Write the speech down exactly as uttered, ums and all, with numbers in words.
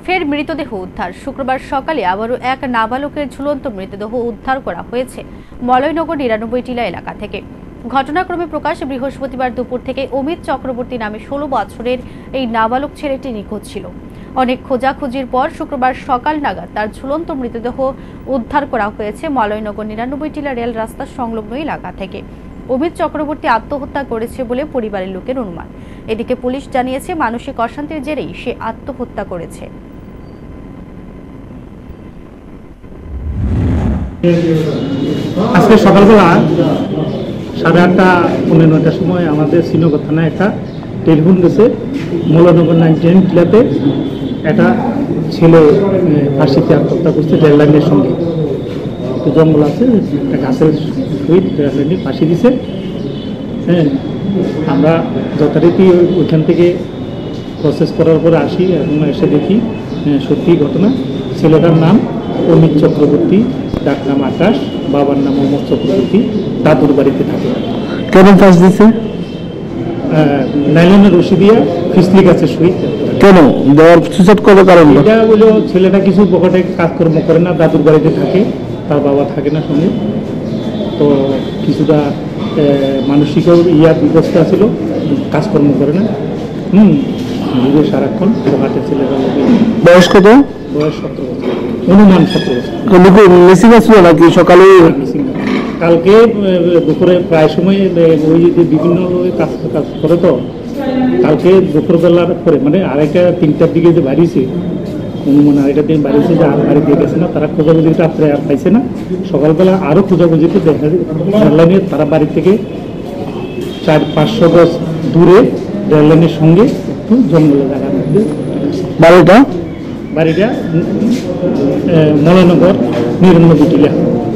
ফের মৃতদেহ উদ্ধার। শুক্রবার সকালে আবারও এক নাবালকের ঝুলন্ত মৃতদেহ উদ্ধার করা হয়েছে মলয়নগর নিরানব্বই টিলা এলাকা থেকে। ঘটনাক্রমে প্রকাশ, বৃহস্পতিবার দুপুর থেকে অমিত চক্রবর্তী নামে ষোলো বছরের এই নাবালক ছেলেটি নিখোঁজ ছিল। অনেক খোঁজাখুঁজির পর শুক্রবার সকাল নাগাদ তার ঝুলন্ত মৃতদেহ উদ্ধার করা হয়েছে মলয়নগর নিরানব্বই টিলা রেল রাস্তার সংলগ্ন এলাকা থেকে। অমিত চক্রবর্তী আত্মহত্যা করেছে বলে পরিবারের লোকের অনুমান। এদিকে পুলিশ জানিয়েছে মানসিক অশান্তির জেরেই সে আত্মহত্যা করেছে। আজকে সকালবেলা সাড়ে আটটা পনেরো নয়টার সময় আমাদের শ্রীনগর থানায় একটা টেলিফোন গেছে, মৌলানগর নাইনটিন টিলাতে একটা ছেলে ফাঁসিতে আত্মহত্যা করছে রেল লাইনের সঙ্গে। একটু জঙ্গল আছে, একটা গাছের সহিত রেল লাইনে ফাঁসি দিছে। হ্যাঁ, আমরা যথারীতি ওইখান থেকে প্রসেস করার পরে আসি এবং এসে দেখি সত্যি ঘটনা। ছেলেটার নাম অমিত চক্রবর্তী, ডাক নাম আকাশ, বাবার নাম অমর চক্রবর্তী, দাদুর বাড়িতে থাকে। কেমন ফাঁস দিচ্ছে? নাইলনের রশি দিয়া ফিসলি গাছের সহিত। কেন দেওয়ার সুসাইড করার কারণ? এটা হলো ছেলেটা কিছু বকটে কাজকর্ম করে না, দাদুর বাড়িতে থাকে, তার বাবা থাকে না সঙ্গে। তো কিছুটা মানসিক ইয়া ব্যবস্থা ছিল, কাজকর্ম করে না। হুম নিজে সারাক্ষণ বকাটে ছেলেটা। বয়স কত? বয়স সতেরো বছর, অনুমান সতেরো বছর। মিসিং ছিল নাকি সকালে? কালকে দুপুরে প্রায় সময় ওই যে বিভিন্ন কাজ কাজ করে, তো কালকে দুপুরবেলার পরে মানে আড়াইটা তিনটার দিকে যে বাড়িছে, অনুমান আড়াইটার দিন বাড়িছে যে আর বাড়ি দিয়ে গেছে না, তারা খোঁজাখুঁজি রাত্রে আর পাইছে না। সকালবেলা আরও খোঁজাখুঁজিতে দেখা রেল লাইনের তারা বাড়ি থেকে চার পাঁচশো গজ দূরে রেল লাইনের সঙ্গে একটু জঙ্গলে জায়গার মধ্যে বাড়িটা বাড়িটা মলয়নগর নিরানব্বই টিলা।